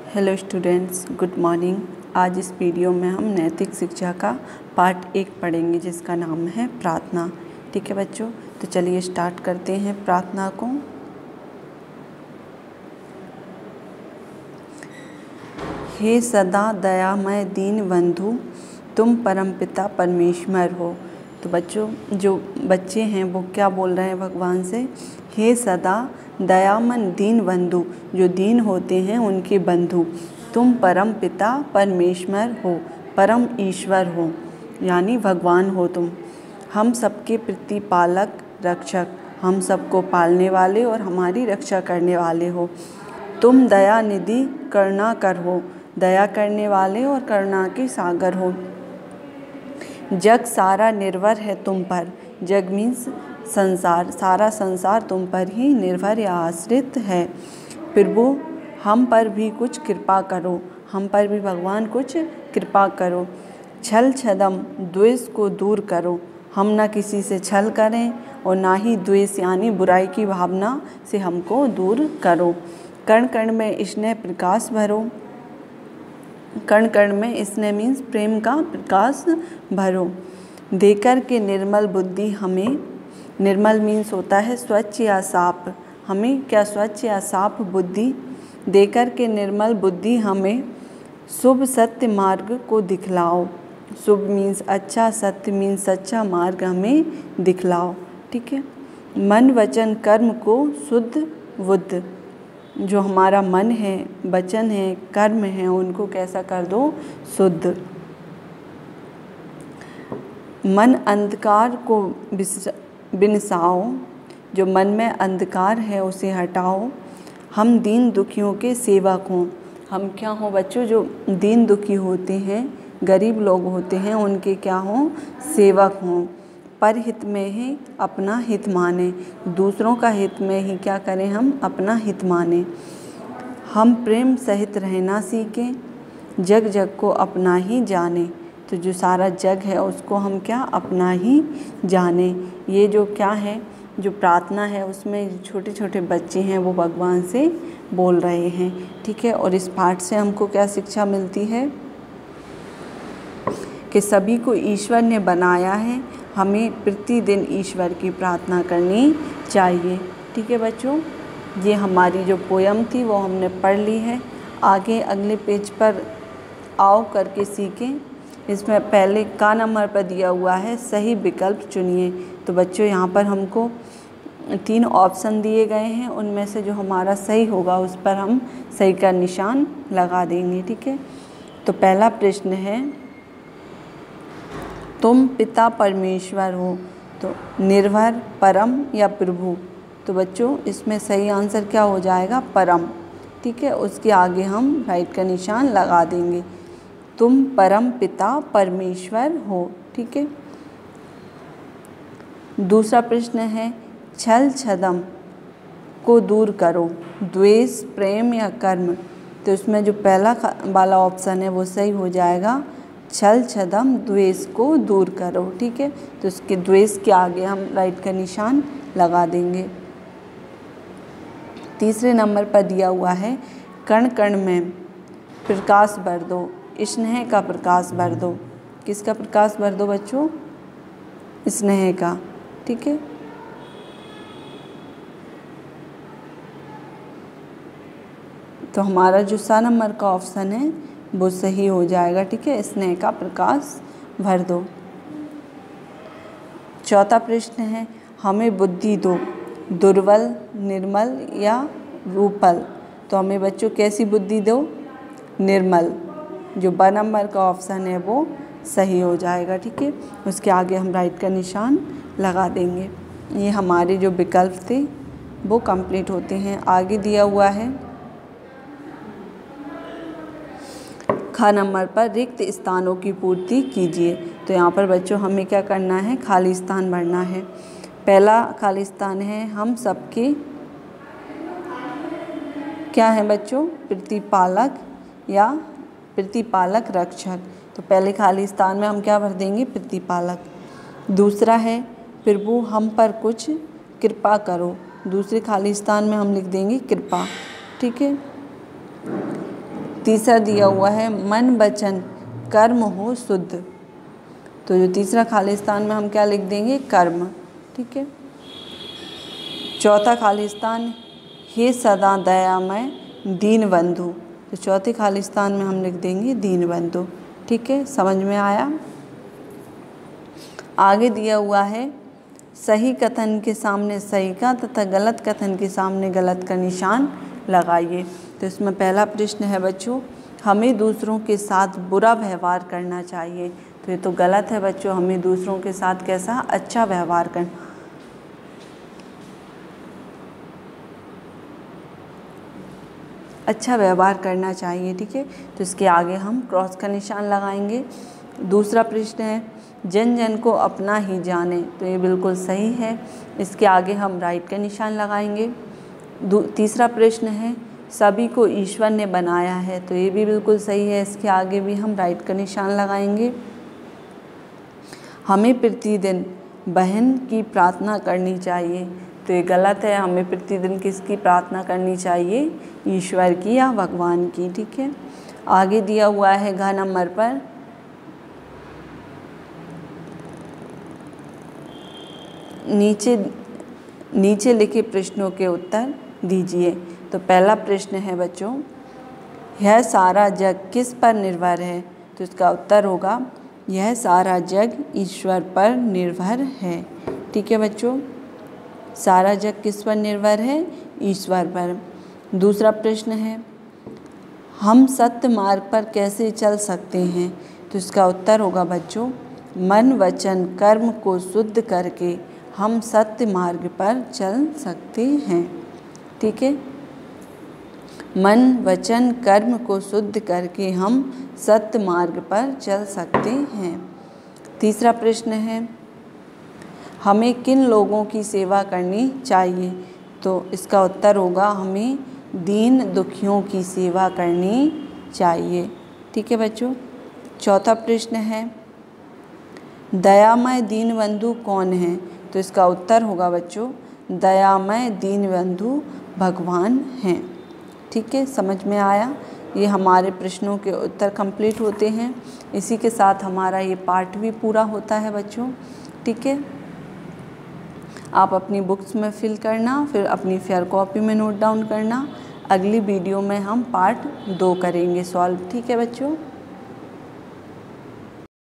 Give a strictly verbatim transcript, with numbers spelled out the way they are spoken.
Hello students, good morning. आज इस video में हम नैतिक शिक्षा का पार्ट एक पढ़ेंगे जिसका नाम है प्रार्थना। ठीक है बच्चों, तो चलिए स्टार्ट करते हैं प्रार्थना को। हे सदा दयामय दीन बंधु, तुम परमपिता परमेश्वर हो। तो बच्चों, जो बच्चे हैं वो क्या बोल रहे हैं भगवान से? हे सदा दयामय दीन बंधु, जो दीन होते हैं उनके बंधु, तुम परम पिता परमेश्वर हो, परम ईश्वर हो, यानी भगवान हो तुम। हम सबके प्रतिपालक रक्षक, हम सबको पालने वाले और हमारी रक्षा करने वाले हो। तुम दया निधि करुणा कर हो, दया करने वाले और करुणा के सागर हो। जग सारा निर्भर है तुम पर, जग मीन्स संसार, सारा संसार तुम पर ही निर्भर या आश्रित है। प्रभु हम पर भी कुछ कृपा करो, हम पर भी भगवान कुछ कृपा करो। छल छदम द्वेष को दूर करो, हम ना किसी से छल करें और ना ही द्वेष यानी बुराई की भावना से हमको दूर करो। कण कण में स्नेह प्रकाश भरो, कण कण में स्नेह मीन्स प्रेम का प्रकाश भरो। देकर के निर्मल बुद्धि हमें, निर्मल मीन्स होता है स्वच्छ या साफ, हमें क्या स्वच्छ या साफ बुद्धि देकर के निर्मल बुद्धि हमें शुभ सत्य मार्ग को दिखलाओ। शुभ मीन्स अच्छा, सत्य मीन्स सच्चा मार्ग हमें दिखलाओ। ठीक है। मन वचन कर्म को शुद्ध बुद्ध, जो हमारा मन है, वचन है, कर्म है, उनको कैसा कर दो? शुद्ध। मन अंधकार को बिनसाओ, जो मन में अंधकार है उसे हटाओ। हम दीन दुखियों के सेवक हों, हम क्या हों बच्चों? जो दीन दुखी होते हैं, गरीब लोग होते हैं, उनके क्या हों? सेवक हों। पर हित में ही अपना हित माने, दूसरों का हित में ही क्या करें? हम अपना हित माने। हम प्रेम सहित रहना सीखें, जग जग को अपना ही जाने। तो जो सारा जग है उसको हम क्या? अपना ही जाने। ये जो क्या है, जो प्रार्थना है उसमें छोटे छोटे बच्चे हैं वो भगवान से बोल रहे हैं। ठीक है। और इस पाठ से हमको क्या शिक्षा मिलती है? कि सभी को ईश्वर ने बनाया है, हमें प्रतिदिन ईश्वर की प्रार्थना करनी चाहिए। ठीक है बच्चों, ये हमारी जो पोयम थी वो हमने पढ़ ली है। आगे अगले पेज पर आओ करके सीखें। इसमें पहले का नंबर पर दिया हुआ है सही विकल्प चुनिए। तो बच्चों यहाँ पर हमको तीन ऑप्शन दिए गए हैं, उनमें से जो हमारा सही होगा उस पर हम सही का निशान लगा देंगे। ठीक है। तो पहला प्रश्न है, तुम पिता परमेश्वर हो, तो निर्भर, परम या प्रभु? तो बच्चों इसमें सही आंसर क्या हो जाएगा? परम। ठीक है। उसके आगे हम राइट का निशान लगा देंगे। तुम परम पिता परमेश्वर हो। ठीक है। दूसरा प्रश्न है, छल छदम को दूर करो, द्वेष, प्रेम या कर्म? तो इसमें जो पहला वाला ऑप्शन है वो सही हो जाएगा, छल छदम द्वेष को दूर करो। ठीक है। तो इसके द्वेष के आगे हम राइट का निशान लगा देंगे। तीसरे नंबर पर दिया हुआ है, कण कण में प्रकाश भर दो, स्नेह का प्रकाश भर दो। किसका प्रकाश भर दो बच्चों? स्नेह का। ठीक है। तो हमारा जो सा नंबर का ऑप्शन है वो सही हो जाएगा। ठीक है। स्नेह का प्रकाश भर दो। चौथा प्रश्न है, हमें बुद्धि दो, दुर्बल, निर्मल या रूपल? तो हमें बच्चों कैसी बुद्धि दो? निर्मल। जो ब नंबर का ऑप्शन है वो सही हो जाएगा। ठीक है। उसके आगे हम राइट का निशान लगा देंगे। ये हमारे जो विकल्प थे वो कंप्लीट होते हैं। आगे दिया हुआ है, ख नंबर पर रिक्त स्थानों की पूर्ति कीजिए। तो यहाँ पर बच्चों हमें क्या करना है? खाली स्थान भरना है। पहला खाली स्थान है, हम सबके क्या है बच्चों? प्रतिपालक या प्रतिपालक रक्षक। तो पहले खाली स्थान में हम क्या भर देंगे? प्रतिपालक। दूसरा है, प्रभु हम पर कुछ कृपा करो, दूसरे खाली स्थान में हम लिख देंगे कृपा। ठीक है। तीसरा दिया हुआ है मन वचन कर्म हो शुद्ध, तो जो तीसरा खालिस्तान में हम क्या लिख देंगे, कर्म। ठीक है। चौथा खालिस्तान हे सदा दयामय दीन बंधु, तो चौथे खालिस्तान में हम लिख देंगे दीन बंधु। ठीक है, समझ में आया। आगे दिया हुआ है सही कथन के सामने सही का तथा गलत कथन के सामने गलत का निशान लगाइए। तो इसमें पहला प्रश्न है बच्चों, हमें दूसरों के साथ बुरा व्यवहार करना चाहिए, तो ये तो गलत है बच्चों। हमें दूसरों के साथ कैसा, अच्छा व्यवहार करना, अच्छा व्यवहार करना चाहिए। ठीक है, तो इसके आगे हम क्रॉस का निशान लगाएंगे। दूसरा प्रश्न है जन जन को अपना ही जाने, तो ये बिल्कुल सही है। इसके आगे हम राइट का निशान लगाएंगे। तीसरा प्रश्न है सभी को ईश्वर ने बनाया है, तो ये भी बिल्कुल सही है। इसके आगे भी हम राइट का निशान लगाएंगे। हमें प्रतिदिन बहन की प्रार्थना करनी चाहिए, तो ये गलत है। हमें प्रतिदिन किसकी प्रार्थना करनी चाहिए, ईश्वर की या भगवान की। ठीक है। आगे दिया हुआ है घ नंबर पर नीचे नीचे लिखे प्रश्नों के उत्तर दीजिए। तो पहला प्रश्न है बच्चों, यह सारा जग किस पर निर्भर है, तो इसका उत्तर होगा यह सारा जग ईश्वर पर निर्भर है। ठीक है बच्चों, सारा जग किस पर निर्भर है, ईश्वर पर। दूसरा प्रश्न है हम सत्य मार्ग पर कैसे चल सकते हैं, तो इसका उत्तर होगा बच्चों मन वचन कर्म को शुद्ध करके हम सत्य मार्ग पर चल सकते हैं। ठीक है, मन वचन कर्म को शुद्ध करके हम सत्य मार्ग पर चल सकते हैं। तीसरा प्रश्न है हमें किन लोगों की सेवा करनी चाहिए, तो इसका उत्तर होगा हमें दीन दुखियों की सेवा करनी चाहिए। ठीक है बच्चों। चौथा प्रश्न है दयामय दीनबंधु कौन है, तो इसका उत्तर होगा बच्चों दयामय दीनबंधु भगवान हैं। ठीक है, समझ में आया। ये हमारे प्रश्नों के उत्तर कंप्लीट होते हैं। इसी के साथ हमारा ये पार्ट भी पूरा होता है बच्चों। ठीक है, आप अपनी बुक्स में फिल करना, फिर अपनी फेयर कॉपी में नोट डाउन करना। अगली वीडियो में हम पार्ट दो करेंगे सॉल्व। ठीक है बच्चों।